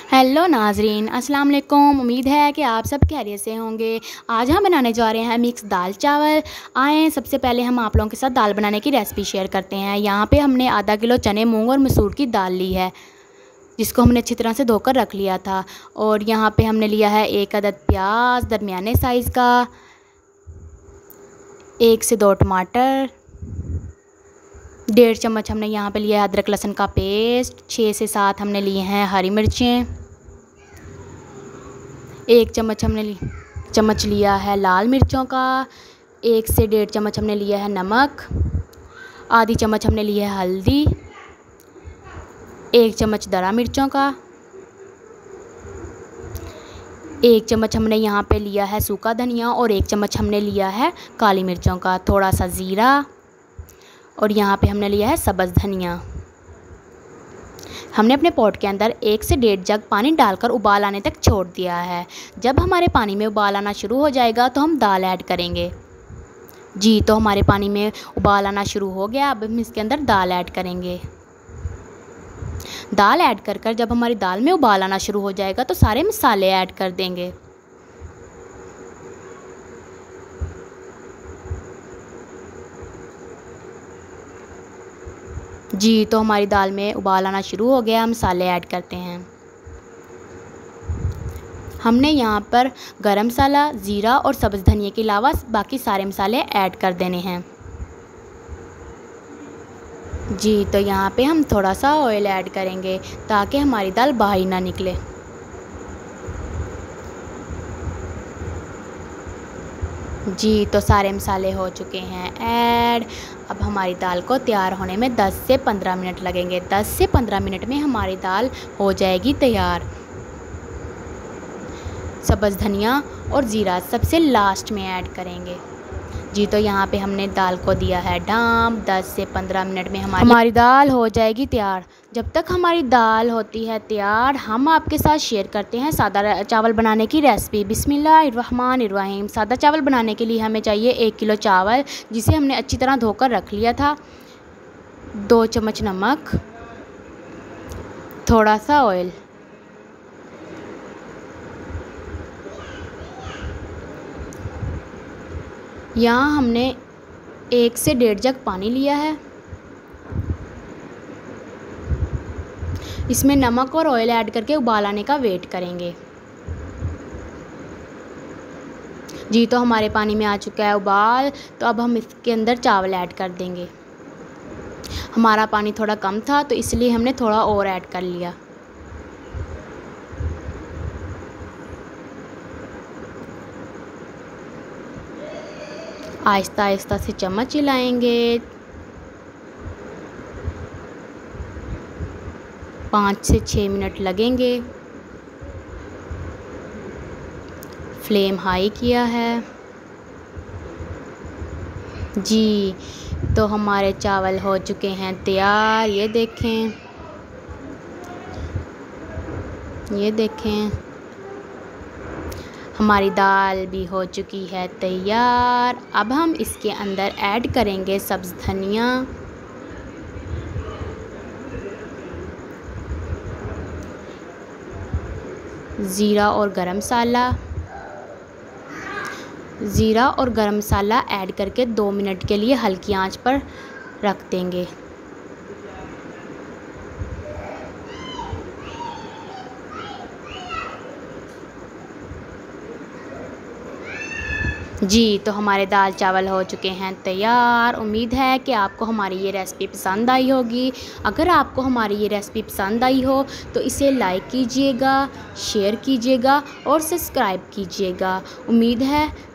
Hello नाजरीन, अस्सलाम वालेकुम। उम्मीद है कि आप सब खैरियत से होंगे। आज हम बनाने जा रहे हैं मिक्स दाल चावल। आएँ सबसे पहले हम आप लोगों के साथ दाल बनाने की रेसिपी शेयर करते हैं। यहाँ पे हमने आधा किलो चने, मूंग और मसूर की दाल ली है, जिसको हमने अच्छी तरह से धोकर रख लिया था। और यहाँ पे हमने लिया है 1 अदद प्याज दरमियाने साइज़ का, 1 से 2 टमाटर, 1.5 चम्मच हमने यहाँ पे लिया है अदरक लहसुन का पेस्ट, 6 से 7 हमने लिए हैं हरी मिर्चें, 1 चम्मच लिया है लाल मिर्चों का, 1 से 1.5 चम्मच हमने लिया है नमक, आधी चम्मच हमने लिया है हल्दी, 1 चम्मच दरा मिर्चों का, 1 चम्मच हमने यहाँ पे लिया है सूखा धनिया और 1 चम्मच हमने लिया है काली मिर्चों का, थोड़ा सा ज़ीरा और यहाँ पे हमने लिया है सब्ज़ धनिया। हमने अपने पॉट के अंदर 1 से 1.5 जग पानी डालकर उबाल आने तक छोड़ दिया है। जब हमारे पानी में उबाल आना शुरू हो जाएगा तो हम दाल ऐड करेंगे। जी, तो हमारे पानी में उबाल आना शुरू हो गया। अब हम इसके अंदर दाल ऐड करेंगे। दाल ऐड कर जब हमारी दाल में उबाल आना शुरू हो जाएगा तो सारे मसाले ऐड कर देंगे। जी, तो हमारी दाल में उबाल आना शुरू हो गया। हम मसाले ऐड करते हैं। हमने यहाँ पर गरम मसाला, ज़ीरा और सब्ज़ धनिया के अलावा बाकी सारे मसाले ऐड कर देने हैं। जी, तो यहाँ पे हम थोड़ा सा ऑयल ऐड करेंगे ताकि हमारी दाल बाहर ना निकले। जी, तो सारे मसाले हो चुके हैं ऐड। अब हमारी दाल को तैयार होने में 10 से 15 मिनट लगेंगे। 10 से 15 मिनट में हमारी दाल हो जाएगी तैयार। सब्ज़ धनिया और ज़ीरा सबसे लास्ट में ऐड करेंगे। जी, तो यहाँ पे हमने दाल को दिया है ढाँप। 10 से 15 मिनट में हमारी दाल हो जाएगी तैयार। जब तक हमारी दाल होती है तैयार, हम आपके साथ शेयर करते हैं सादा चावल बनाने की रेसिपी। बिस्मिल्लाहिर्रहमानिर्रहीम। सादा चावल बनाने के लिए हमें चाहिए 1 किलो चावल, जिसे हमने अच्छी तरह धोकर रख लिया था। 2 चम्मच नमक, थोड़ा सा ऑयल, यहाँ हमने 1 से 1.5 जग पानी लिया है। इसमें नमक और ऑयल ऐड करके उबाल आने का वेट करेंगे। जी, तो हमारे पानी में आ चुका है उबाल। तो अब हम इसके अंदर चावल ऐड कर देंगे। हमारा पानी थोड़ा कम था तो इसलिए हमने थोड़ा और ऐड कर लिया। आहिस्ता आहिस्ता से चम्मच हिलाएंगे। 5 से 6 मिनट लगेंगे। फ्लेम हाई किया है। जी, तो हमारे चावल हो चुके हैं तैयार। ये देखें हमारी दाल भी हो चुकी है तैयार। अब हम इसके अंदर ऐड करेंगे सब्ज़ धनिया, ज़ीरा और गरम मसाला ऐड करके 2 मिनट के लिए हल्की आंच पर रख देंगे। जी, तो हमारे दाल चावल हो चुके हैं तैयार। उम्मीद है कि आपको हमारी ये रेसिपी पसंद आई होगी। अगर आपको हमारी ये रेसिपी पसंद आई हो तो इसे लाइक कीजिएगा, शेयर कीजिएगा और सब्सक्राइब कीजिएगा। उम्मीद है